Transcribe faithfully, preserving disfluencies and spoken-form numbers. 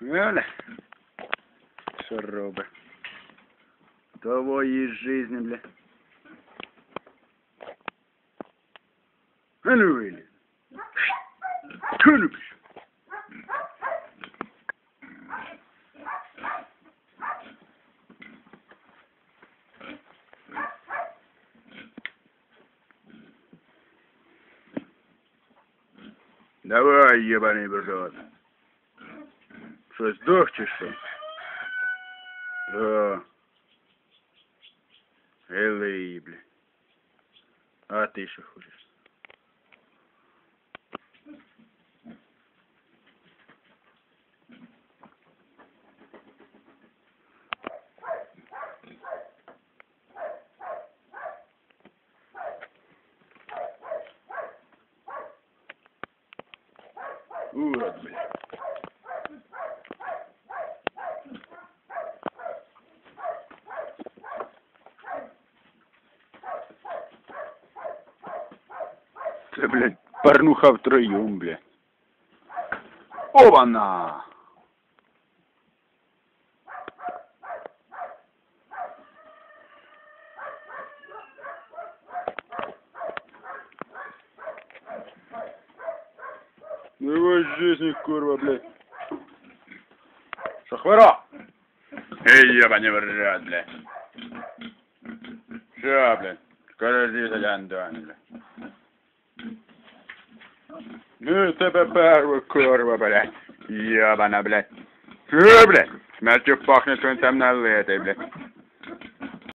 Оля. Що робить? Твоей жизни, бля. А ну, Вилли. Что любишь? Давай, ебаный брат. Что, сдох, чи что? Да. Элей, бля. А ты что хочешь? Урод, бля. Це, блядь, порнуха втроем, бля. Оба-на! Давай жизни, курва, блядь. Шахвара! Эй, ебаный брат, блядь. Ща, блядь. Скажи, заляндане, блядь. Ну, тебе перва, курва, блядь. Ебана, блядь. Э, блядь. Смертью пахнет, что он там налитый, блядь.